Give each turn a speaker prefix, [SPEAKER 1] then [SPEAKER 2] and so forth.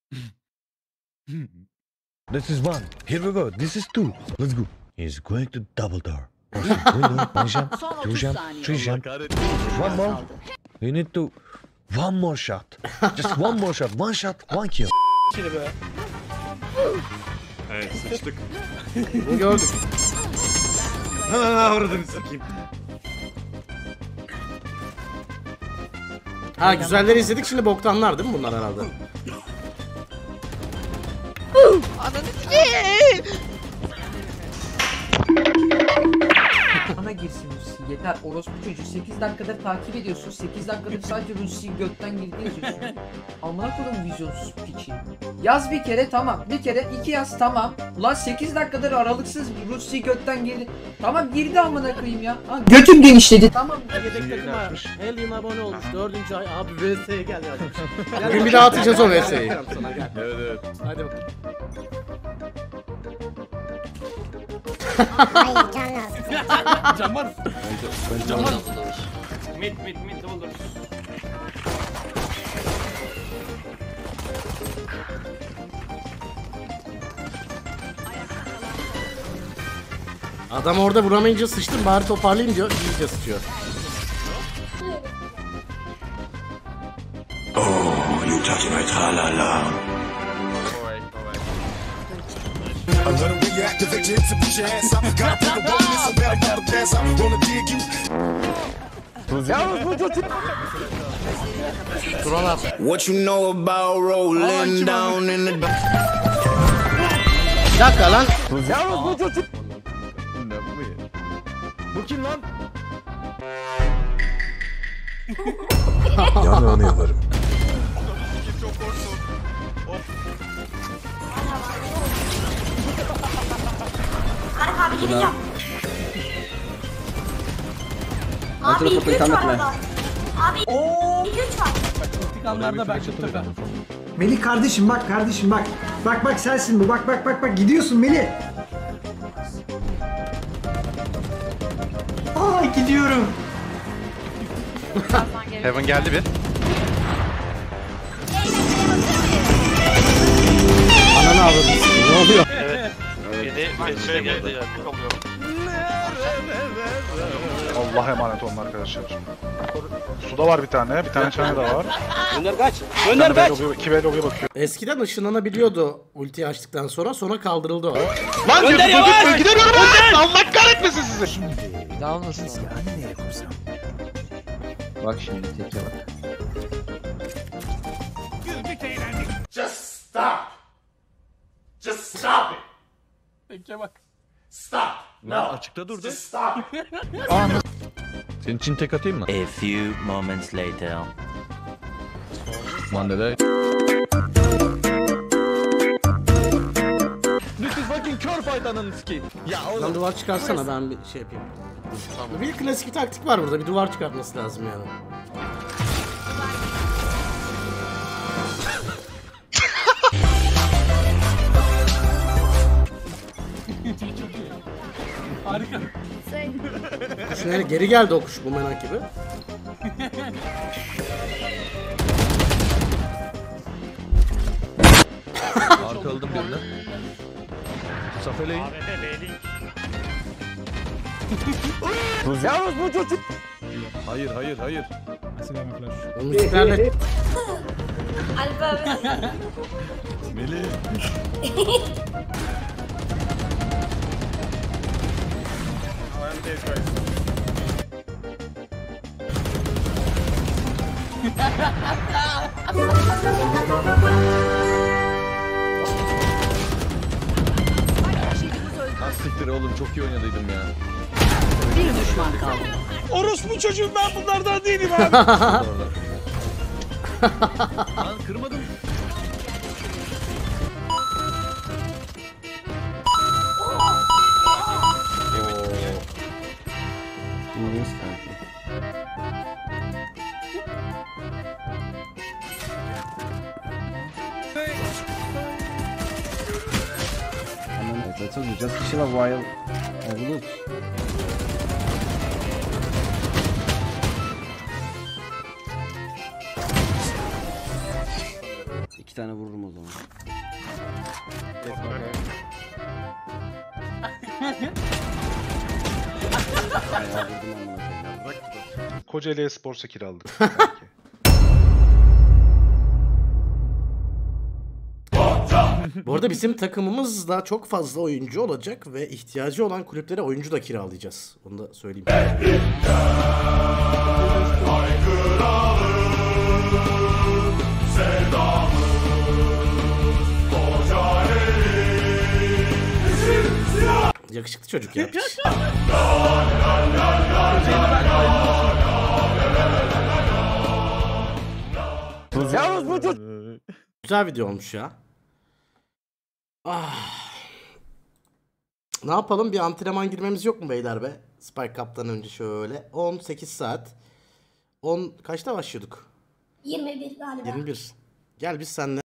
[SPEAKER 1] This is one. Here we go. This is two. Let's go. He's going to double door. One jump, two jump, three jump. One more. We need to... One more shot. Just one more shot. One shot, one kill.
[SPEAKER 2] Şimdi be.
[SPEAKER 3] Evet sıçtık.
[SPEAKER 2] Bunu gördük.
[SPEAKER 3] Avradını sikeyim.
[SPEAKER 2] Ha güzelleri izledik, şimdi boktanlar değil mi bunlar herhalde?
[SPEAKER 4] Ananı s**eyim.
[SPEAKER 5] Bana girsin Rusi, yeter orospu çocuğu. 8 dakikadır takip ediyorsun, 8 dakikadır sadece Rusi'yi götten girdiği izliyorsun. Amına koydum vizyonsuz piçi. Yaz bir kere tamam, bir kere iki yaz tamam. Ulan 8 dakikadır aralıksız Rusi'yi götten girdi. Tamam girdi amına koyayım ya. Ha, götüm genişledi. Tamam.
[SPEAKER 2] Yedek takıma 50 yıl abone olmuş, 4. ay abi VS'ye gel ya. Bugün bir daha atacağız o VS'yi.
[SPEAKER 3] Evet evet.
[SPEAKER 2] Hadi bakalım.
[SPEAKER 6] Hayır can lazım.
[SPEAKER 3] Can var.
[SPEAKER 4] Can var.
[SPEAKER 3] Mid olur.
[SPEAKER 2] Adam orada vuramayınca sıçtım, bari toparlayayım diyor, iyice sıçıyor.
[SPEAKER 7] Oh, you touch my tra-la-la. A little reactivate it to put your ass up. Gotta put the bonus so better pop the pass. I'm gonna dig you. What you know about rolling down in the
[SPEAKER 2] Bir dakika lan.
[SPEAKER 1] Bu kim lan?
[SPEAKER 7] Yanağını yalarım.
[SPEAKER 3] Çok korktum.
[SPEAKER 6] Abi gideceğim. Abi 2-3 var orada. Abi 2-3 var.
[SPEAKER 8] Melih kardeşim bak kardeşim bak. Bak sensin bu. Bak gidiyorsun Melih. Aa gidiyorum.
[SPEAKER 3] Heaven geldi bir.
[SPEAKER 2] Ananı avradım. Ne oluyor?
[SPEAKER 3] Evet. Yedi geldi.
[SPEAKER 9] Allah'a emanet olun arkadaşlar. Suda var bir tane çane de var.
[SPEAKER 2] Gönder kaç. Gönder kaç.
[SPEAKER 9] 2 B logoya bakıyor.
[SPEAKER 2] Eskiden ışınlanabiliyordu ultiyi açtıktan sonra kaldırıldı o.
[SPEAKER 3] Lan gönder yavaş! Gidiyorum ben! Allah kahretmesin sizi!
[SPEAKER 4] Daha nasıl?
[SPEAKER 5] Bak şimdi teke bak.
[SPEAKER 7] Just stop. Just stop it.
[SPEAKER 3] Peki bak.
[SPEAKER 7] Stop.
[SPEAKER 1] Lan açıkta durdu.
[SPEAKER 7] Just stop it.
[SPEAKER 1] Senin için tek atayım mı?
[SPEAKER 10] A few moments later.
[SPEAKER 1] Mandela. This is fucking kör faydanın ski. Ya
[SPEAKER 2] Lan
[SPEAKER 1] oğlum.
[SPEAKER 2] duvar çıkarsana, ben bir şey yapayım. Bir klasik taktik var burada, bir duvar çıkartması lazım yani.
[SPEAKER 3] Harika.
[SPEAKER 2] Kuş geri geldi o kuş, bu menak gibi.
[SPEAKER 1] Arkaladım birini. Safeleyin. Yalnız bu çocuk. Hayır.
[SPEAKER 2] Onun müziklerle...
[SPEAKER 6] Alp abi.
[SPEAKER 1] Melih. Siktir oğlum, çok iyi oynadıydım ya.
[SPEAKER 4] Bir düşman kaldı.
[SPEAKER 3] Orospu çocuğum, ben bunlardan değilim abi.
[SPEAKER 1] Lan kırmadım.
[SPEAKER 5] I told you, just chill a while and look.
[SPEAKER 6] tane vururum o zaman. Bayağı vurdum amına koyayım. Bırak bu da.
[SPEAKER 9] Kocaeli Esports'a kiraladık.
[SPEAKER 2] Bu arada bizim takımımızda çok fazla oyuncu olacak ve ihtiyacı olan kulüplere oyuncu da kiralayacağız. Onu da söyleyeyim. Yakışıklı çocuk yapmış. Güzel video olmuş ya. Ne yapalım? Bir antrenman girmemiz yok mu beyler be? Spike Cup'tan önce şöyle. 18 saat. 10 kaçta başlıyorduk?
[SPEAKER 11] 21 galiba.
[SPEAKER 2] 21. Gel biz seninle